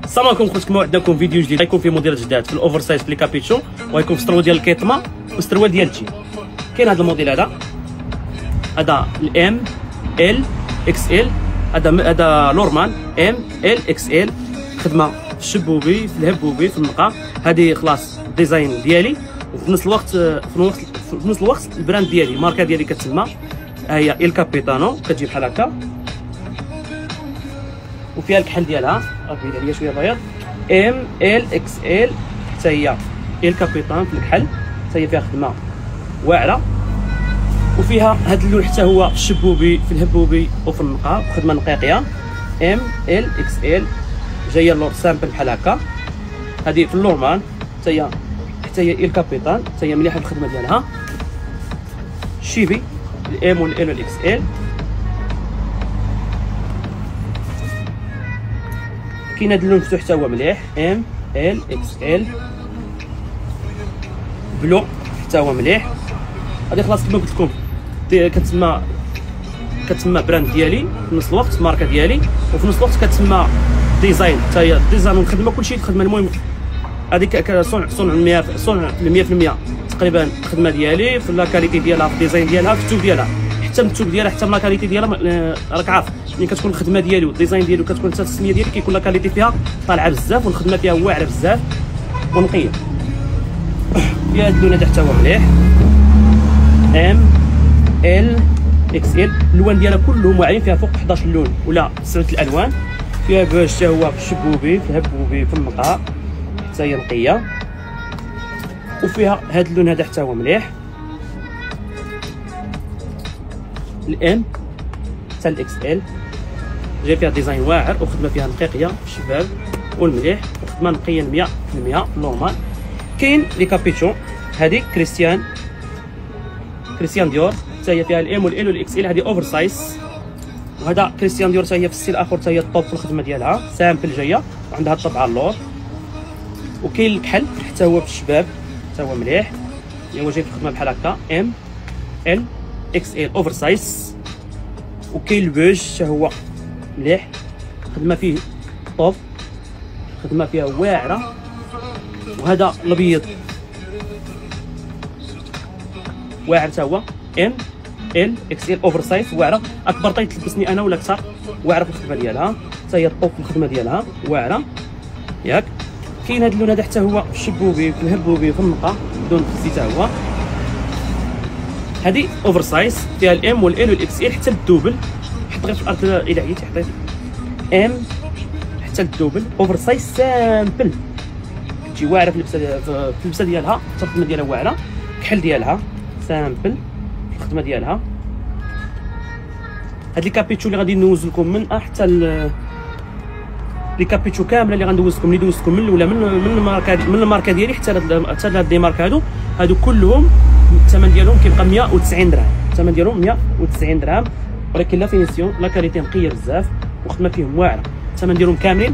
السلام عليكم خوتكم، عندكم فيديو جديد غيكون فيه موديل جداد في الاوفر سايز في الكابيتشو، وغيكون في سترو ديال الكيطما وستروال ديال الجين. كاين هذا الموديل هذا الام ال اكس ال، هذا نورمال ام ال اكس ال، خدمه في الشبوبي في الهبوبي في النقا. هذه خلاص ديزاين ديالي، وفي نفس الوقت البراند ديالي الماركه ديالي كتسمى هي ال كابيتانو، كتجي بحال هكا وفيها الكحل ديالها راه هي شويه بياض. ام ال اكس ال حتى هي ال كابيتان في الكحل، حتى هي فيها خدمه واعره، وفيها هذا اللون حتى هو في الشبوبي في الهبوبي وفي النقا خدمه نقيقيه. ام ال اكس ال جايه اللور سامبل بحال هكا. هذه في اللورمان حتى هي ال كابيتان، حتى هي مليحه في الخدمه ديالها. الشيبي الام والال والاكس ال. كاين هذا اللون مفتوح حتى هو مليح، ام ال اكس ال. بلو حتى هو مليح. هذه خلاص كما قلت لكم كتسمى براند ديالي في نفس الوقت ماركه ديالي، وفي نفس الوقت كتسمى ديزاين حتى هي ديزاين والخدمه كلشي الخدمه. المهم هذيك صنع 100% تقريبا الخدمه ديالي في لا كاليتي ديالها، في الديزاين ديالها، في التوب ديالها، حتى من التوب ديالها، حتى من لا كاليتي ديالها. راك عارف ملي كتكون الخدمه ديالي والديزاين ديالي وكتكون حتى التسميه ديالي كيكون لا كاليتي فيها طالعه بزاف، والخدمه فيها واعره بزاف ونقيه. فيها هاد اللون هذا حتى هو مليح، ام ال اكس ال. اللون ديالها كلهم واعرين، فيها فوق 11 لون ولا 9 الالوان. فيها باش حتى هو في الشبوبي في الهبوبي في النقاء حتى هي نقيه. وفيها هاد اللون هذا حتى هو مليح، الام حتى الاكس ال. جاي فيها ديزاين واعر وخدمه فيها نقيقيه في الشباب والمليح، وخدمه نقيه 100% نورمال. كاين لي كابيتشو، هذه كريستيان ديور حتى هي فيها الام والال والاكس ال، هذه اوفر سايز. وهذا كريستيان ديور حتى هي في الستيل اخر، حتى هي الطوب في الخدمه ديالها، سامبل جايه وعندها الطبعه اللور. وكاين الكحل حتى هو في الشباب حتى هو مليح، هو جاي في الخدمه بحال هكا ام ال اكس ال اوفر سايز. وكاين البوج حتى هو مليح، خدمه فيه طوب، خدمه فيها واعره. وهذا الابيض واعر حتى هو ام ال اكس ال اوفر سايز واعره، اكبر طاي تلبسني انا ولا اكثر، واعره في الخدمه ديالها، حتى هي الطوب في الخدمه ديالها واعره ياك. كاين هذا اللون هذا حتى هو في الشبوبي في الهبوبي في النقا، لون حتى هو. هذه اوفر سايز فيها الام والال والاكس ال حتى الدوبل. حط غير في الارض الا عييتي، حطيت ام حتى الدوبل اوفر سايز سامبل، كتجي واعره في اللبسه ديالها، حتى الخدمه ديالها واعره. الكحل ديالها سامبل في الخدمه ديالها. هاد لي كابيتشو اللي غادي ندوز لكم من حتى لي كابيتشو كامله اللي غندوزكم، اللي دوزتكم من الاولى من الماركه ديالي حتى لهاد لي مارك هادو كلهم الثمن ديالهم كيبقى 190 درهم. الثمن ديالهم 190 درهم، ولكن لا فينيسيون لا كاليتي نقيه بزاف وخدمه فيهم واعره. الثمن ديالهم كاملين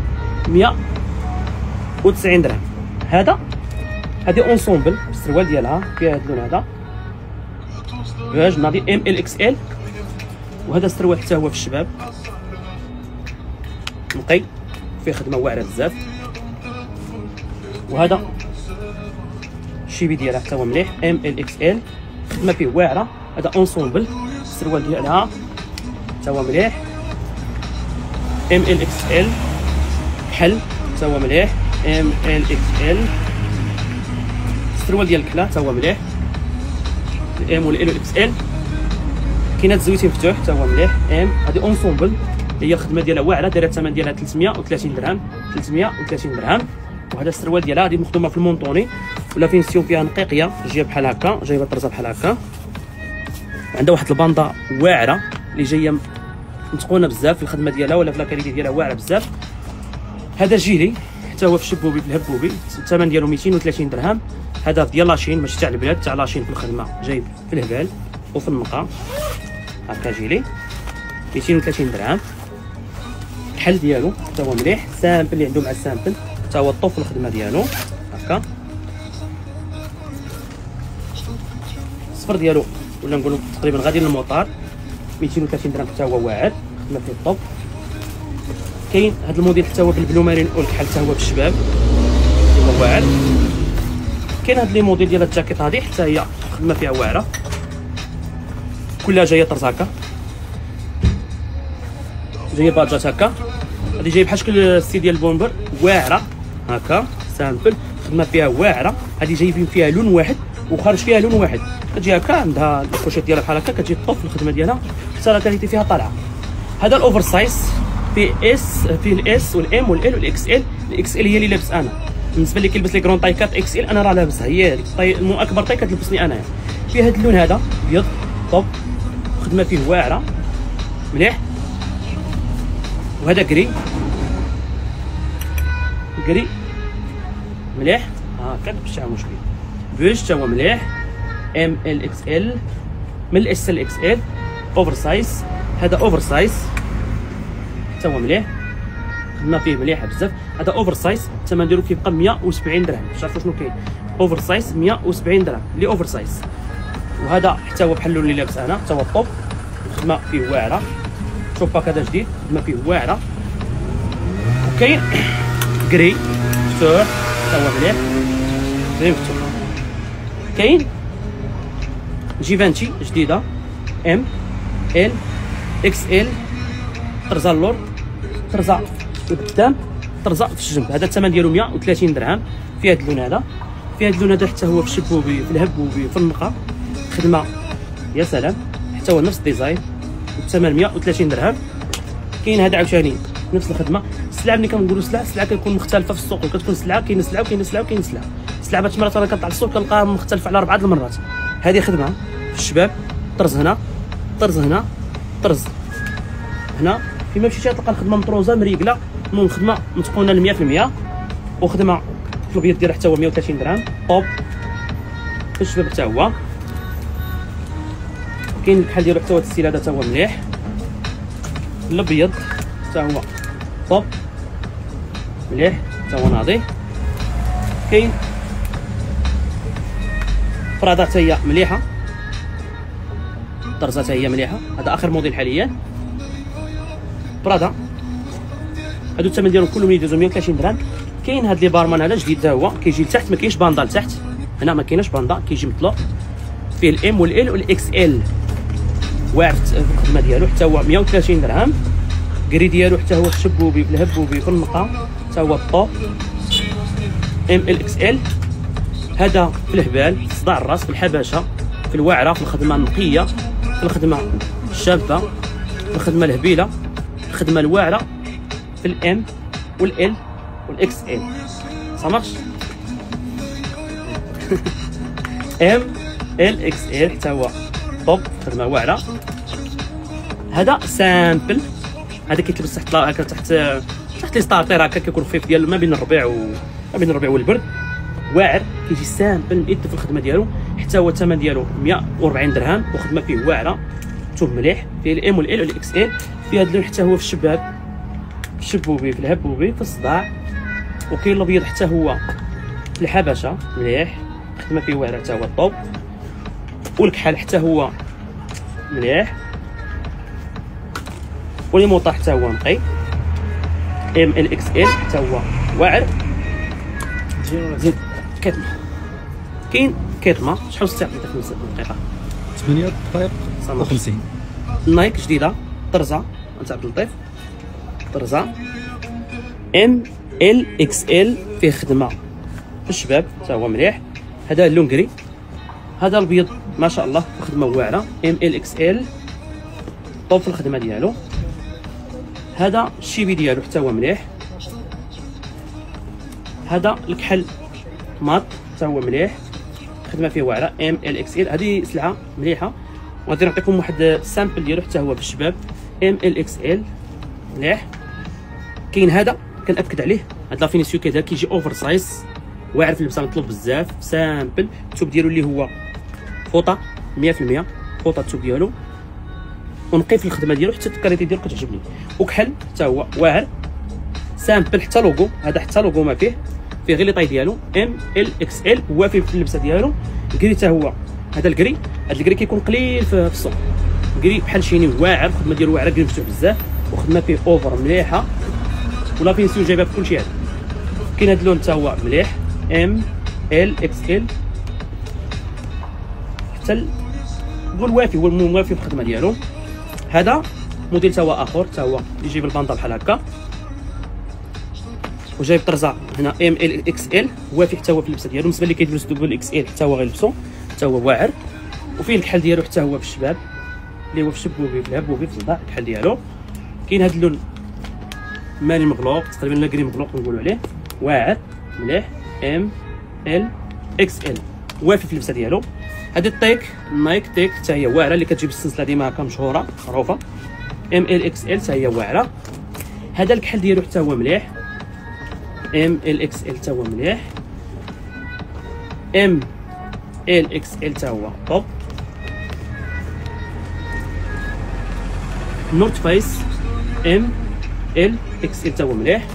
190 درهم. هذه اونسومبل السروال ديالها فيها هاد اللون هذا باج ناضي ام ال اكس ال. وهذا السروال حتى هو في الشباب نقي، فيه خدمه واعره بزاف. وهذا الشيبي ديالها حتى هو مليح ام ال اكس ال، خدمه فيه واعره. هذا اونسومبل السروال ديالها حتى هو مليح ام ال اكس ال. حل حتى هو مليح ام ال اكس ال. السروال ديال الكلا حتى هو مليح الام والال والاكس ال. كاين هاد الزويتي مفتوح حتى هو مليح ام. هذه اونسومبل هي الخدمه ديالها واعره، دايره الثمن ديالها 330 درهم 330 درهم. وهذا السروال ديالها هذه مخدومه في المونطوني ولا فينسيون فيها نقيقيه، جايه بحال هكا، جايبه طرزه بحال هكا، عندها واحد الباندا واعره اللي جايه متقونه بزاف في الخدمه ديالها ولا في لاكاليتي ديالها واعره بزاف. هذا جيلي حتى هو في الشبوبي في الهبوبي، الثمن ديالو 230 درهم. هذا ديال لاشين ماشي تاع البلاد، تاع لاشين في الخدمه، جايب في الهبال وفي النقا هكا جيلي 230 درهم. الحل ديالو حتى هو مليح، سامبل اللي عنده مع السامبل حتى هو الطوب في الخدمه ديالو هكا. الصفر ديالو ولا نقولوا تقريبا غادي للموطار 230 درهم حتى هو واعر، خدمه فيه الطوب. كاين هذا الموديل حتى هو بالبلو مارين والكحل حتى هو بالشباب هو واعر. كاين هاد لي موديل ديال الجاكيط هادي حتى هي خدمه فيها واعره، كلها جايه طرز هكا، جايه باجات هكا. هادي جايه بحال شكل السي ديال البومبر، واعره هكا سامبل، خدمه فيها واعره. هادي جايبين فيها لون واحد وخارج فيها لون واحد، كتجي هكا عندها الكوشيط ديالها بحال هكا، كتجي طوف الخدمه ديالها حتى لا كاليتي فيها طالعه. هذا الاوفر سايز فيه الاس والام والال والاكس ال. الاكس ال هي اللي لابس انا، بالنسبه لي كيلبس لي كرون طاي 4 اكس ال انا راه لابسها، هي هذيك الطاي مو اكبر طاي كتلبسني انايا. فيه هذا اللون هذا ابيض طوب، خدمه فيه واعره مليح. وهذا كري مليح هكا باش تاع مشكل بوش تا هو مليح. ام ال اكس ال من الاس ال اكس ال اوفر سايز. هذا اوفر سايز تا هو مليح، خدمه فيه مليحه بزاف. هذا اوفر سايز الثمن ديالو كيبقى 170 درهم. باش عرفتوا شنو كاين اوفر سايز 170 درهم اللي اوفر سايز. وهذا حتى هو بحال اللون اللي لابس انا، حتى هو الطوب، خدمه فيه واعره. شوف هذا جديد خدمه فيه واعره. وكاين كري مفتوح حتى هو مليح، زي مفتوح. كاين جيفانتي جديده ام ال اكس ال، طرزه اللور، طرزه قدام، طرزه في الجنب. هذا الثمن ديالو 130 درهم. في هذا اللون هذا، في هذا اللون هذا حتى هو في الشبوبي، في الهبوبي، في النقا، خدمه يا سلام، حتى هو نفس الديزاين، الثمن 130 درهم. كاين هذا عاوتاني نفس الخدمه. السلعه ملي كنقولوا سلعه، السلعه كتكون مختلفه في السوق، وكتكون سلعه كاين سلعه وكاين سلعه وكاين سلعه. السلعه بعض المرات انا كنطلع للسوق كنلقاها مختلفه على 4 المرات. هذه خدمه في الشباب، طرز هنا، طرز هنا، طرز هنا. فيما مشيتي تلقى الخدمه مطروزه مريقله، المهم خدمه متقونه 100%. وخدمه في الابيض ديالها حتى هو 130 درهم طوب في الشباب حتى هو. كاين الكحل ديالو حتى هو الستيل هذا حتى هو مليح. الابيض حتى هو طوب مليح حتى هو ناضي. كاين برادا حتى هي مليحه، طرزه حتى هي مليحه. هذا اخر موديل حاليا برادا. هادو الثمن ديالهم كلهم يدوزو 130 درهم. كاين هاد لي بارمان هذا جديد حتى هو، كيجي لتحت ما كاينش باندا لتحت، هنا ما كايناش باندا، كيجي مطلوق، فيه الام والال والاكس ال. واعر في الخدمه ديالو حتى هو 130 درهم. كري ديالو حتى هو الشبوبي، في الهبوبي، في النقا، حتى هو الطوب ام ال اكس ال. هذا في الهبال، في صداع الراس، في الحبشه، في الواعره، في الخدمه النقيه، في الخدمه الشابه، في الخدمه الهبيله، في الخدمه الواعره، في الام والال والاكس ال. سامارش ام ال اكس ال حتى هو طوب، خدمه واعره. هذا سامبل، هذا كيتلبس تحت هكا، تحت لي ستارتر هكا، كيكون خفيف ديال ما بين الربيع والبرد. واعر، كيجي سامبل مئد في الخدمه ديالو. حتى هو الثمن ديالو 140 درهم، وخدمه فيه واعره، شوف مليح. فيه الام والال والاكس ال. فيه هذا اللون حتى هو في الشباب، في الشبوبي، في الهبوبي، في الصداع. وكاين الابيض حتى هو في الحبشه مليح، خدمه فيه واعره حتى هو الطوب. والكحل حتى هو مليح. وليموطا حتى هو نقي، ام ال اكس ال حتى هو واعر. زيد كتمه، كاين كتمه شحال استعملت في 5 دقائق 8 دقائق و50. نايك جديده، طرزه نتاع عبد اللطيف، طرزه ام ال اكس ال، فيه خدمه في الشباب حتى هو مليح. هذا اللونغري، هذا الابيض ما شاء الله خدمه واعره، ام ال اكس ال طوب في الخدمه ديالو. هذا الشيبي ديالو حتى هو مليح. هذا الكحل مات حتى هو مليح، خدمه فيه واعره، ام ال اكس ال. هذه سلعه مليحه، وغادي نعطيكم واحد السامبل ديالو حتى هو في الشباب، ام ال اكس ال مليح. كاين هذا كنأكد عليه، هذا لافينيسيو كذا كيجي اوفر سايز، واعر في اللبسه، مطلوب بزاف. سامبل الثوب ديالو اللي هو فوطه 100%، فوطه الثوب ديالو، ونقي في الخدمه ديالو، حتى الكاليتي ديالو كتعجبني. وكحل حتى هو واعر، سامبل، حتى لوغو، هذا حتى لوغو ما فيه غير لي طاي ديالو، ام ال اكس ال، وافي في اللبسه ديالو. كري حتى هو، هذا الكري، هذا الكري كيكون قليل في السوق، كري بحال شيني واعر، الخدمه ديالو واعره، كري مفتوح بزاف، وخدمه فيه اوفر مليحه. ولا فينسيون جايبها بكلشي هذا. كاين هذا اللون حتى هو مليح ام ال اكس ال حتى هو الوافي، هو الموافي في الخدمه ديالو. هذا موديل حتى هو اخر، حتى هو يجيب البانطا بحال هكا وجايب طرزه هنا ام ال اكس ال، وافي حتى هو في اللبسه ديالو. بالنسبه اللي كيلبس دوبل اكس ال حتى هو غيلبسو، حتى هو واعر وفيه الكحل ديالو حتى هو في الشباب اللي هو في الشبوبي في الهبوبي في الصداع الكحل ديالو. كاين هذا اللون ماني مغلوق تقريبا لا كريم مغلوق نقولوا عليه، واعر مليح ام ال اكس ال، وافي في اللبسه ديالو. هذا التيك نايك تيك حتى هي واعره اللي كتجيب السلسله ديما هكا مشهوره معروفه ام ال اكس ال حتى هي واعره. هذا الكحل ديالو حتى هو مليح ام ال اكس ال حتى هو مليح ام ال اكس ال حتى هو طوب. نورث فيس ام ال اكس ال حتى هو مليح.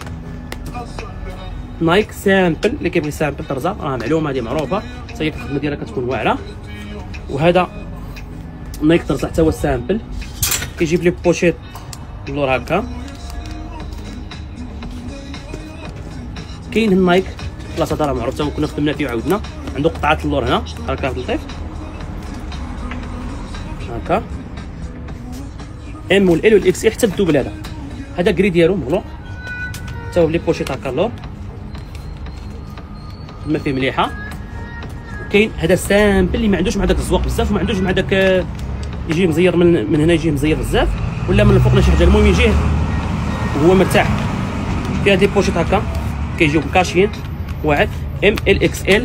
نايك سامبل اللي كيبغي سامبل طرزه راه معلومه هذه معروفه حتى هي الخدمه ديالها كتكون واعره. وهذا نايك طرزه حتى هو سامبل كيجيب لي بوشيط اللور هكا. كاين النايك بلاصه راه معروف حتى هو كنا خدمنا فيه وعاودنا، عنده قطعات اللور هنا هكا في اللطيف هكا ام والال والاكس حتى الدوبل. هذا كري ديالو مغلوق حتى هو بلي بوشيط هكا اللور ما فيه مليحه. كاين هذا سامبل اللي ما عندوش مع داك الزواق بزاف وما عندوش مع داك يجي مزير من هنا يجي مزير بزاف ولا من الفوق شي حاجه، المهم يجيه وهو مرتاح. فيها دي بوشيط هكا كيجيو مكاشيين واحد ام ال اكس ال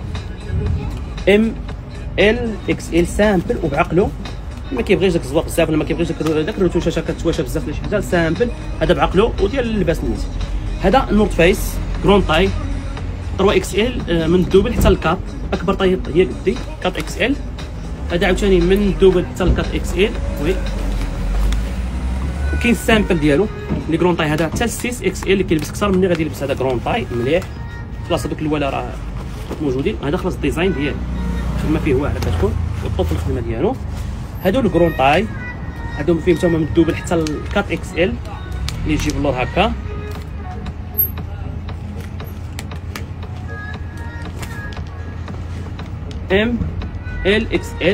ام ال اكس ال سامبل وبعقلو، ما كيبغيش داك الزواق بزاف ولا ما كيبغيش داك الروتوشه كتواشى بزاف ولا شي حاجه، سامبل هذا بعقلو وديال اللباس الناس. هذا نورث فيس كرون طاي 3 اكس ال من الدوبل حتى الكات، اكبر طاي هي قدي كات اكس ال. هذا عاوتاني من الدوبل حتى الكات اكس ال وي. وكاين السامبل ديالو لي كرون طاي هذا حتى 6 اكس ال اللي كيلبس اكثر مني غادي يلبس هذا كرون طاي مليح. خلاص هذوك الولا راه موجودين. هذا خلاص الديزاين ديالو الخدمه فيه واعره كتكون والطوط في الخدمه ديالو. هادو الكرون طاي هادو فيهم حتى هما من الدوبل حتى الكات اكس ال اللي يجيب اللور هكا. ام ال اكس ال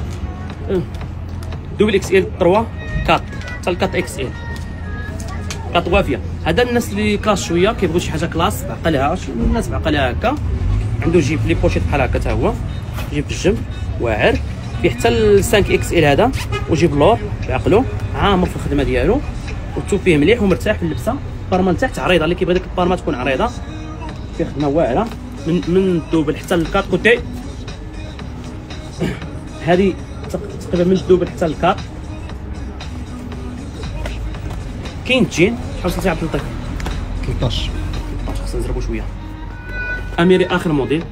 دوبل اكس ال 3 كات حتى الكات اكس ال كات وافيه. هذا الناس اللي كلاس شويه كيبغيو شي حاجه كلاس بعقلها، شي الناس بعقلها هكا عنده جيب لي بوشيط بحال هكا حتى هو جيب في الجنب واعر. فيه حتى 5 اكس ال هذا وجيب لور بعقلو عامر في الخدمه ديالو وتشوف فيه مليح ومرتاح في اللبسه. البارما لتحت عريضه اللي كيبغي ديك البارما تكون عريضه فيه خدمه واعره من الدوبل حتى الكات كوتي. هذه تقريبا من الدوبل حتى الكات. كاين جين شحال وصلتي عبد اللطيف؟ 13 خاصنا نزربو شويه. اميري اخر موديل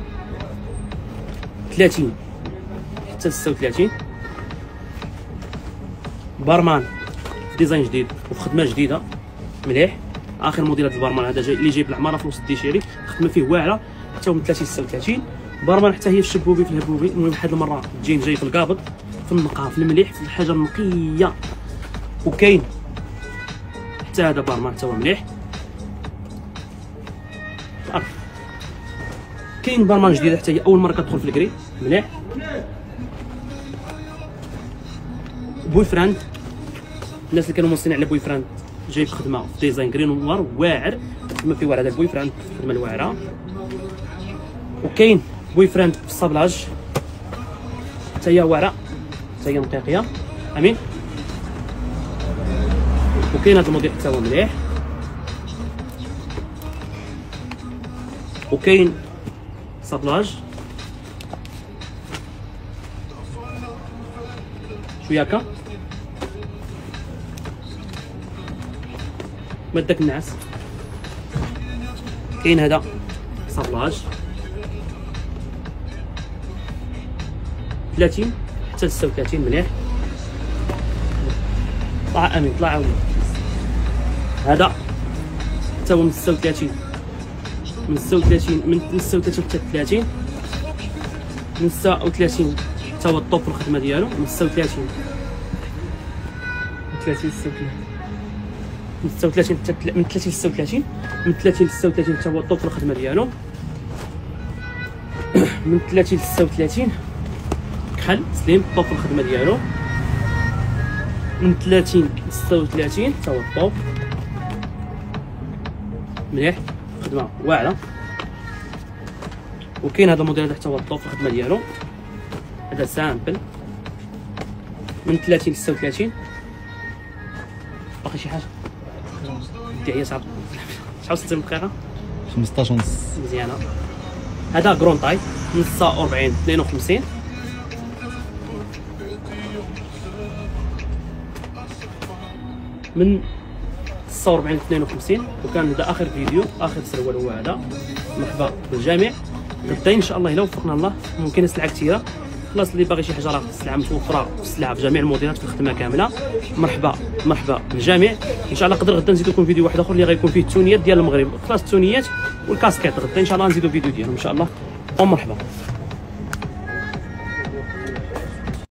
30 حتى 36 بارمان ديزاين جديد وفي خدمه جديده مليح. اخر موديل هذا البارمان هذا جاي اللي جايب العماره في وسط الديشيري، خدمه فيه واعره حتى هو من 30 36 بارمان حتى هي في الشبوبي في الهبوبي. المهم هاد المره الجين جاي في القابض في النقاء في المليح في الحاجه النقيه. وكاين حتى هذا بارمان حتى هو مليح. كاين بارمان جديده حتى هي اول مره كتدخل في الكري مليح. بوي فريند الناس اللي كانوا موصلين على بوي فريند جاي في خدمه في ديزاين كري نوار واعر، خدمه فيه واعر هذا البوي فريند الخدمه الواعره. وكاين بوي فريند في الصابلاج حتى هي واعره حتى هي نقيقيه امين. وكاين هذا الموديل حتى هو مليح. وكاين صابلاج شويه هكا مدك النعاس. كاين هذا صابلاج 30 حتى 36 مليح. طلع امين طلع عاوني. هذا حتى هو من 36 من 36 حتى 30 من 39 حتى هو الطوب في الخدمه ديالو من 36 36 من 36 من 30 ل 36 من 30 ل 36 حتى هو الطوب في الخدمه ديالو. من 30 ل 36 كحل سليم الطوب في الخدمه ديالو. من 30 ل 36 حتى هو الطوب مليح خدمه واعره. وكاين هذا الموديل هذا حتى هو الطوب في الخدمه ديالو، هذا سامبل. من 30 ل 36 باقي شي حاجه دي هي صعب شحال 60 دقيقه 15 ونص مزيانه. هذا كرون طاي من 49 52 من 49 52. وكان هذا اخر فيديو اخر سروال هو هذا. مرحبا بالجميع. غدا ان شاء الله الا وفقنا الله ممكن سلعه كثيره. خلاص اللي باغي شي حاجه راه السلعه متوفره، السلعه في جميع الموديلات في الخدمه كامله. مرحبا بالجميع. ان شاء الله نقدر غدا نزيد لكم فيديو واحد اخر اللي غيكون فيه التونيات ديال المغرب، خلاص التونيات والكاسكيت. غدا ان شاء الله نزيدوا فيديو ديالهم ان شاء الله. ومرحبا.